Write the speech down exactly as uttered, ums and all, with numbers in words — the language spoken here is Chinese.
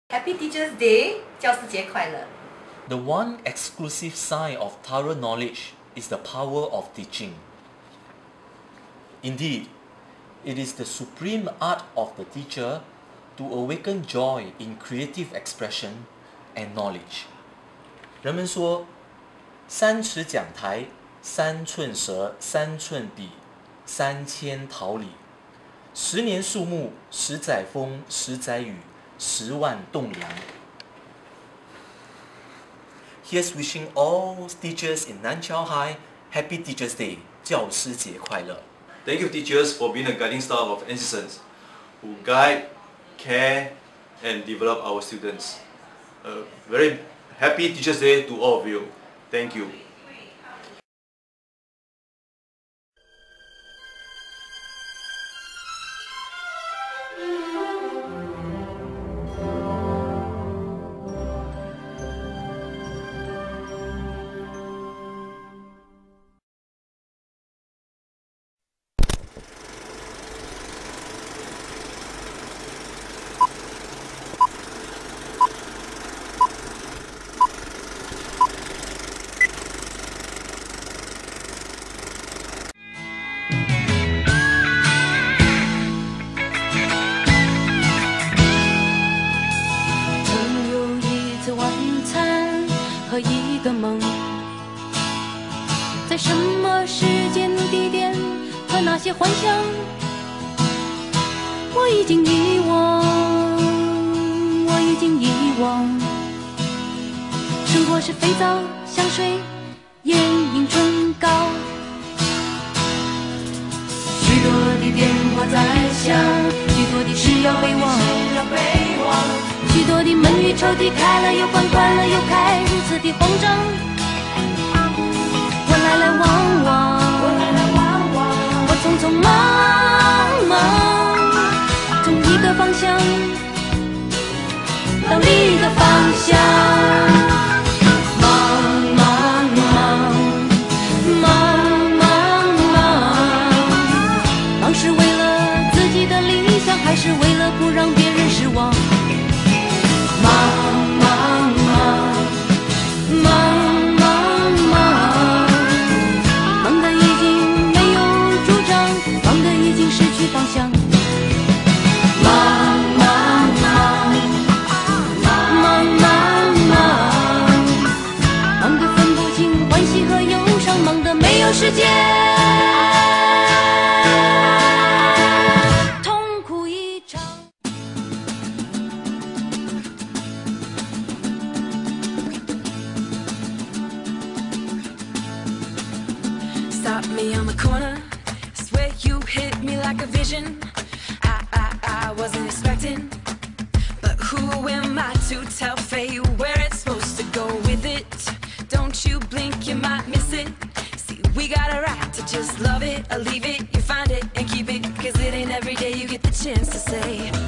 Happy Teachers Day， 教师节快乐。 The one exclusive sign of thorough knowledge is the power of teaching. Indeed, it is the supreme art of the teacher to awaken joy in creative expression and knowledge. 人们说，三尺讲台，三寸舌，三寸笔，三千桃李。十年树木，十载风，十载雨，十万栋梁。Here's wishing all teachers in Nanqiao High Happy Teachers Day, 教师节快乐。 Thank you, teachers, for being the guiding star of NCzens, who guide, care, and develop our students. A very happy Teachers Day to all of you. Thank you. 一个梦，在什么时间地点和那些幻想，我已经遗忘，我已经遗忘。生活是肥皂、香水、眼影、唇膏，许多的电话在响，许多的事要备忘。许多的门与抽屉开了又关，关了又开，如此的慌张。我来来往往，我匆匆忙忙，从一个方向到另一个方向。忙忙忙，忙忙忙，忙是为了自己的理想，还是为了不让别人失望？忙忙忙，忙忙忙，忙得已经没有主张，忙得已经失去方向。忙忙忙，忙忙忙，忙得分不清欢喜和忧伤，忙得没有时间。 Stop me on the corner, swear you hit me like a vision. I, I, I wasn't expecting, but who am I to tell fate where it's supposed to go with it? Don't you blink, you might miss it. See, we got a right to just love it or leave it. You find it and keep it, cause it ain't every day you get the chance to say